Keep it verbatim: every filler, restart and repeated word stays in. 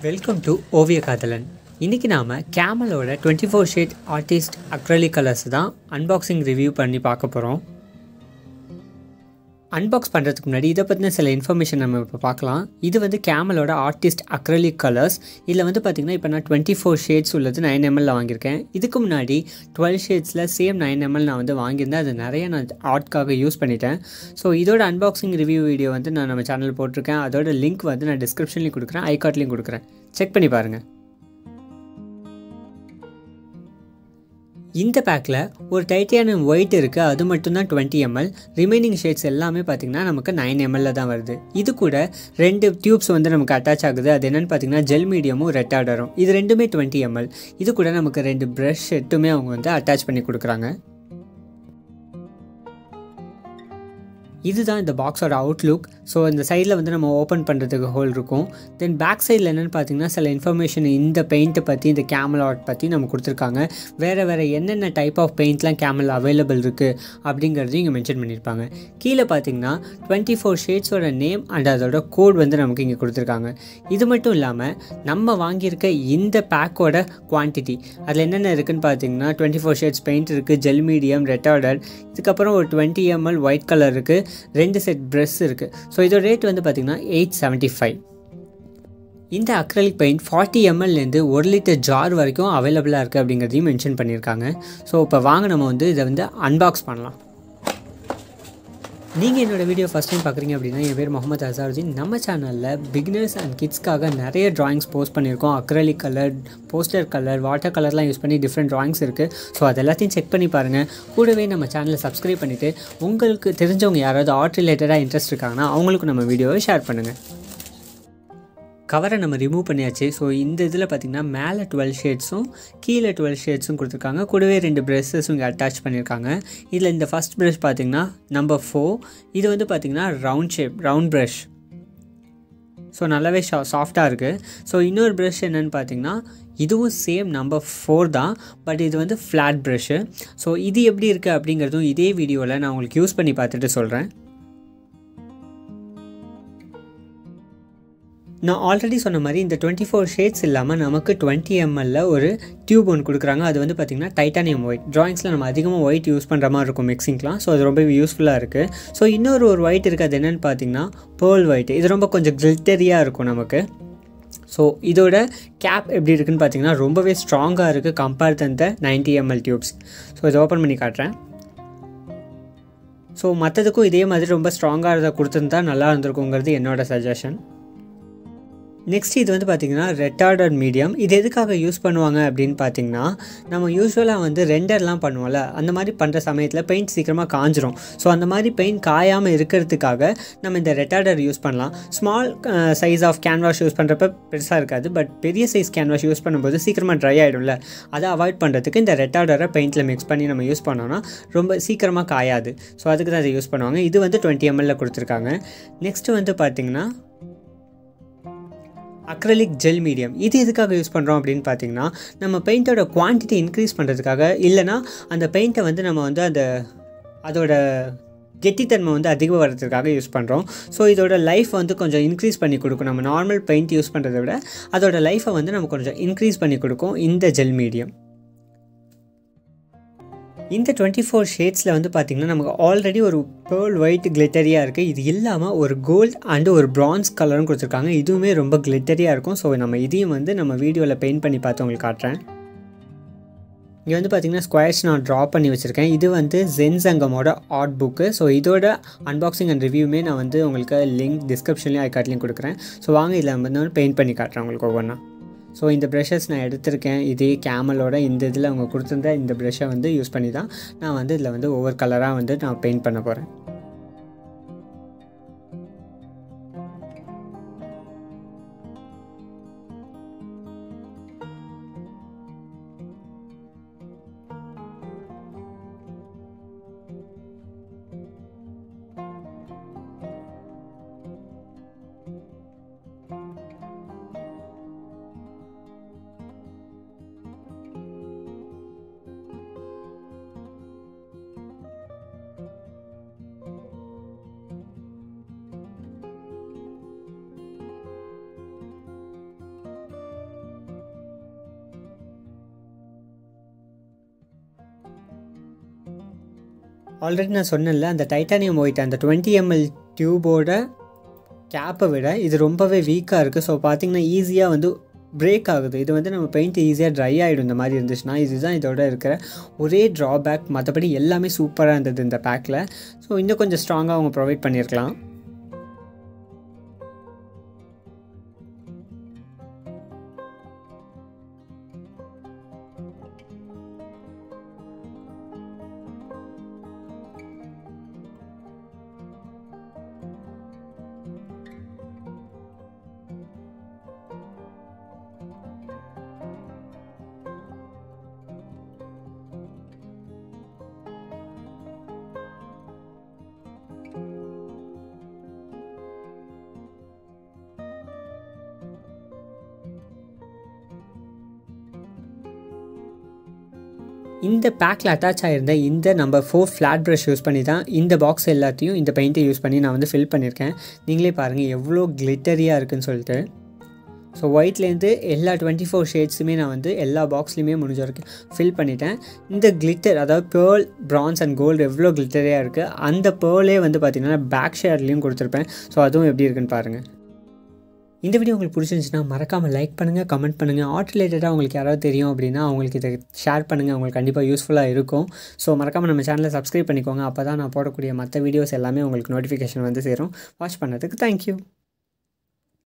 Welcome to Oviya Kaathalan. இன்னைக்கு நாம Camel ஓட twenty-four shade Artist Acrylic Colours தான் unboxing review பண்ணி பார்க்க போறோம். Unbox பண்றதுக்கு முன்னாடி இத பத்தின சில இன்ஃபர்மேஷன் நம்ம இப்ப பார்க்கலாம். இது வந்து Camel ஓட Artist Acrylic Colours. இதுல வந்து பாத்தீங்கன்னா இப்ப நான் twenty-four shades உள்ளது nine milliliters ல வாங்கியிருக்கேன். இதுக்கு முன்னாடி twelve shadesல சேம் nine milliliters நான் வந்து வாங்கியிருந்தேன். அது நிறைய நான் ஆர்ட்காக யூஸ் பண்ணிட்டேன். சோ இதோட unboxing review வீடியோ வந்து நான் நம்ம சேனல்ல போட்டுருக்கேன். அதோட லிங்க் வந்து நான் டிஸ்கிரிப்ஷன்ல கொடுக்கிறேன். ஐ கார்ட்லயும் கொடுக்கிறேன். செக் பண்ணி பாருங்க. இந்த பேக்ல ஒரு டைட்டானியம் ஒயிட் இருக்கு, அது மட்டும் தான் twenty milliliters. ரிமைனிங் ஷேட்ஸ் எல்லாமே பாத்தீங்கன்னா நமக்கு nine milliliters தான் வருது. இது கூட ரெண்டு டியூப்ஸ் வந்து நமக்கு அட்டாச் ஆகுது. அது என்னன்னு பாத்தீங்கன்னா ஜெல் மீடியமும் ரெட்டார்டரும். இது ரெண்டுமே twenty milliliters. இது கூட நமக்கு ரெண்டு பிரஷ் செட்டுமே அவங்க வந்து அட்டாச் பண்ணி கொடுக்குறாங்க. இதுதான் இந்த பாக்ஸோட அவுட்லுக். ஸோ இந்த சைடில் வந்து நம்ம ஓப்பன் பண்ணுறதுக்கு ஹோல் இருக்கும். தென் பேக் சைடில் என்னென்னு பார்த்தீங்கன்னா சில இன்ஃபர்மேஷன் இந்த பெயிண்ட்டை பற்றி, இந்த கேமல் ஆர்ட் பற்றி நம்ம கொடுத்துருக்காங்க. வேறு வேறு என்னென்ன டைப் ஆஃப் பெயிண்ட்லாம் கேமல் அவைலபிள் இருக்குது அப்படிங்கிறதையும் இங்கே மென்ஷன் பண்ணியிருப்பாங்க. கீழே பார்த்தீங்கன்னா டுவெண்ட்டி ஃபோர் ஷேட்ஸோட நேம் அண்ட் அதோட கோட் வந்து நமக்கு இங்கே கொடுத்துருக்காங்க. இது மட்டும் இல்லாமல் நம்ம வாங்கியிருக்க இந்த பேக்கோட குவான்டிட்டி அதில் என்னென்ன இருக்குதுன்னு பார்த்தீங்கன்னா டுவெண்ட்டி ஃபோர் ஷேட்ஸ் பெயிண்ட் இருக்குது, ஜெல் மீடியம், ரெட்டார்டர், இதுக்கப்புறம் ஒரு டுவெண்ட்டி எம்எல் ஒயிட் கலர் இருக்குது, ரெண்டு செட் பிரஷ் இருக்குது. ஸோ இதோட ரேட் வந்து பார்த்தீங்கன்னா எயிட் செவன்ட்டி ஃபைவ். இந்த அக்ரலிக் பெயிண்ட் ஃபார்ட்டி எம்எல்லேருந்து ஒரு லிட்டர் ஜார் வரைக்கும் அவைலபிளாக இருக்குது அப்படிங்கிறதையும் மென்ஷன் பண்ணியிருக்காங்க. ஸோ இப்போ வாங்க நம்ம வந்து இதை வந்து அன்பாக்ஸ் பண்ணலாம். நீங்கள் என்னோடய வீடியோ ஃபஸ்ட் டைம் பார்க்குறீங்க அப்படின்னா, என் பேர் முகமது அசாருதீன். நம்ம சேனலில் பிகினர்ஸ் அண்ட் கிட்ஸ்க்காக நிறைய ட்ராயிங்ஸ் போஸ்ட் பண்ணியிருக்கோம். Acrylic colour, poster colour, water கலர்லாம் யூஸ் பண்ணி டிஃப்ரெண்ட் ட்ராயிங்ஸ் இருக்குது. ஸோ அது எல்லாத்தையும் செக் பண்ணி பாருங்கள். கூடவே நம்ம சேனலை சப்ஸ்கிரைப் பண்ணிவிட்டு உங்களுக்கு தெரிஞ்சவங்க யாராவது ஆர்ட் ரிலேட்டடாக இன்ட்ரெஸ்ட் இருக்காங்கன்னா அவங்களுக்கு நம்ம வீடியோவை ஷேர் பண்ணுங்கள். கவரை நம்ம ரிமூவ் பண்ணியாச்சு. ஸோ இந்த இதில் பார்த்திங்கன்னா மேலே டுவெல் ஷேட்ஸும் கீழே டுவெல் ஷேட்ஸும் கொடுத்துருக்காங்க. கூடவே ரெண்டு ப்ரெஷ்ஷஸும் இங்கே அட்டாச் பண்ணியிருக்காங்க. இதில் இந்த ஃபஸ்ட் ப்ரஷ் பார்த்திங்கன்னா நம்பர் ஃபோர். இது வந்து பார்த்திங்கன்னா round shape, round brush. So நல்லாவே ஷா சாஃப்டாக இருக்குது. ஸோ இன்னொரு ப்ரஷ் என்னென்னு பார்த்திங்கன்னா இதுவும் சேம் நம்பர் ஃபோர் தான், பட் இது வந்து ஃப்ளாட் ப்ரஷ்ஷு. ஸோ இது எப்படி இருக்குது அப்படிங்கிறதும் இதே வீடியோவில் நான் உங்களுக்கு யூஸ் பண்ணி பார்த்துட்டு சொல்கிறேன். நான் ஆல்ரெடி சொன்ன மாதிரி இந்த டுவெண்ட்டி ஃபோர் ஷேட்ஸ் இல்லாமல் நமக்கு டுவெண்ட்டி எம்எல்லில் ஒரு டியூப் ஒன்று கொடுக்குறாங்க. அது வந்து பார்த்திங்கன்னா டைட்டானியம் ஒயிட். ட்ராயிங்ஸில் நம்ம அதிகமாக ஒயிட் யூஸ் பண்ணுற மாதிரி இருக்கும் மிக்சிங்லாம். ஸோ அது ரொம்ப யூஸ்ஃபுல்லாக இருக்குது. ஸோ இன்னொரு ஒரு ஒயிட் இருக்குது, அது என்னென்னு பார்த்தீங்கன்னா பேர்ல் ஒயிட். இது ரொம்ப கொஞ்சம் கிளிட்டரியாக இருக்கும் நமக்கு. ஸோ இதோட கேப் எப்படி இருக்குதுன்னு பார்த்தீங்கன்னா ரொம்பவே ஸ்ட்ராங்காக இருக்குது compare than the ninety ML tubes. So இதை ஓப்பன் பண்ணி காட்டுறேன். ஸோ மற்றதுக்கும் இதே மாதிரி ரொம்ப ஸ்ட்ராங்காக இதை கொடுத்துருந்தா நல்லா இருந்திருக்குங்கிறது என்னோடய சஜஷன். நெக்ஸ்ட் இது வந்து பார்த்திங்கன்னா ரெட்டார்டட் மீடியம். இது எதுக்காக யூஸ் பண்ணுவாங்க அப்படின்னு பார்த்திங்கன்னா, நம்ம யூஸ்வலாக வந்து ரெண்டர்லாம் பண்ணுவோம்ல, அந்த மாதிரி பண்ணுற சமயத்தில் பெயிண்ட் சீக்கிரமாக காஞ்சிரும். ஸோ அந்த மாதிரி பெயிண்ட் காயாமல் இருக்கிறதுக்காக நம்ம இந்த ரெட்டார்டர் யூஸ் பண்ணலாம். Small size of canvas use பண்ணுறப்ப பெருசாக இருக்காது, பட் பெரிய சைஸ் கேன்வாஷ் யூஸ் பண்ணும்போது சீக்கிரமாக ட்ரை ஆகிடும்ல, அதை அவாய்ட் பண்ணுறதுக்கு இந்த ரெட்டார்டரை பெயிண்டில் மிக்ஸ் பண்ணி நம்ம யூஸ் பண்ணோன்னா ரொம்ப சீக்கிரமாக காயாது. ஸோ அதுக்கு தான் அதை யூஸ் பண்ணுவாங்க. இது வந்து டுவெண்ட்டி எம்எல்ல கொடுத்துருக்காங்க. நெக்ஸ்ட்டு வந்து பார்த்திங்கன்னா அக்ரலிக் ஜெல் மீடியம். இது எதுக்காக யூஸ் பண்ணுறோம் அப்படின்னு பார்த்தீங்கன்னா, நம்ம பெயிண்ட்டோட குவான்டிட்டி இன்க்ரீஸ் பண்ணுறதுக்காக, இல்லைனா அந்த பெயிண்ட்டை வந்து நம்ம வந்து அந்த அதோட கெட்டித்தன்மை வந்து அதிகம் வர்றதுக்காக யூஸ் பண்ணுறோம். ஸோ இதோட லைஃப் வந்து கொஞ்சம் இன்க்ரீஸ் பண்ணி கொடுக்கும். நம்ம நார்மல் பெயிண்ட் யூஸ் பண்ணுறதை விட அதோட லைஃப்பை வந்து நம்ம கொஞ்சம் இன்க்ரீஸ் பண்ணி கொடுக்கும் இந்த ஜெல் மீடியம். இந்த டுவெண்ட்டி ஃபோர் ஷேட்ஸில் வந்து பார்த்திங்கன்னா நமக்கு ஆல்ரெடி ஒரு பேர்ல் ஒயிட் கிளிட்டரியாக இருக்குது. இது இல்லாமல் ஒரு கோல்ட் அண்டு ஒரு ப்ரான்ஸ் கலரும் கொடுத்துருக்காங்க. இதுவுமே ரொம்ப கிளிட்டரியாக இருக்கும். ஸோ நம்ம இதையும் வந்து நம்ம வீடியோவில் பெயிண்ட் பண்ணி பார்த்து உங்களுக்கு காட்டுறேன். இங்கே வந்து பார்த்திங்கன்னா ஸ்கொயர்ஸ் நான் ட்ரா பண்ணி வச்சுருக்கேன். இது வந்து ஜென் சங்கமோட ஆர்ட் புக்கு. ஸோ இதோட அன்பாக்சிங் அண்ட் ரிவ்யூமே நான் வந்து உங்களுக்கு லிங்க் டிஸ்கிரிப்ஷன்லேயும் ஐ கார்ட்லேயும் கொடுக்குறேன். ஸோ வாங்க இதில் வந்து பெயிண்ட் பண்ணி காட்டுறேன் உங்களுக்கு ஒவ்வொன்றா. ஸோ இந்த ப்ரஷஸ் நான் எடுத்திருக்கேன். இதே கேமலோட இந்த இதில் அவங்க கொடுத்துருந்த இந்த ப்ரஷ்ஷை வந்து யூஸ் பண்ணி தான் நான் வந்து இதில் வந்து ஒவ்வொரு கலராக வந்து நான் பெயிண்ட் பண்ண போகிறேன். ஆல்ரெடி நான் சொன்னேன்ல அந்த டைட்டானியம் ஒயிட் அந்த டுவெண்ட்டி எம்எல் டியூபோட கேப்பை விட இது ரொம்பவே வீக்காக இருக்குது. ஸோ பார்த்திங்கன்னா ஈஸியாக வந்து பிரேக் ஆகுது. இது வந்து நம்ம பெயிண்ட் ஈஸியாக ட்ரை ஆகிடும் இந்த மாதிரி இருந்துச்சுன்னா. இதுதான் இதோட இருக்கிற ஒரே ட்ராபேக். மற்றபடி எல்லாமே சூப்பராக இருந்தது இந்த பேக்கில். ஸோ இன்னும் கொஞ்சம் ஸ்ட்ராங்காக அவங்க ப்ரொவைட் பண்ணியிருக்கலாம். இந்த பேக்கில் அட்டாச் ஆகிருந்த இந்த number four flat brush use பண்ணி தான் இந்த பாக்ஸ் எல்லாத்தையும் இந்த பெயிண்ட்டை யூஸ் பண்ணி நான் வந்து ஃபில் பண்ணியிருக்கேன். நீங்களே பாருங்கள் எவ்வளோ கிளிட்டரியாக இருக்குதுன்னு சொல்லிட்டு. ஸோ ஒயிட்லேருந்து எல்லா டுவெண்ட்டி ஃபோர் ஷேட்ஸுமே நான் வந்து எல்லா பாக்ஸ்லையுமே முடிஞ்ச வரைக்கும் ஃபில் பண்ணிட்டேன். இந்த கிளிட்டர் அதாவது பேர்ல், பிரான்ஸ் அண்ட் கோல்டு எவ்வளோ கிளிட்டரியாக இருக்குது. அந்த பேர்லே வந்து பார்த்திங்கன்னா பேக் ஷேட்லேயும் கொடுத்துருப்பேன். ஸோ அதுவும் எப்படி இருக்குன்னு பாருங்கள். இந்த வீடியோ உங்களுக்கு பிடிச்சிருந்துச்சுன்னா மறக்காமல் லைக் பண்ணுங்கள், கமெண்ட் பண்ணுங்கள். ஆர்ட் ரிலேட்டடாக உங்களுக்கு யாராவது தெரியும் அப்படின்னா அவங்களுக்கு இதை ஷேர் பண்ணுங்கள். உங்களுக்கு கண்டிப்பாக யூஸ்ஃபுல்லாக இருக்கும். ஸோ மறக்காமல் நம்ம சேனலை சப்ஸ்கிரைப் பண்ணிக்கோங்க. அப்போ தான் நான் போடக்கூடிய மற்ற வீடியோஸ் எல்லாமே உங்களுக்கு நோட்டிஃபிகேஷன் வந்து சேரும். வாட்ச் பண்ணதுக்கு தேங்க்யூ.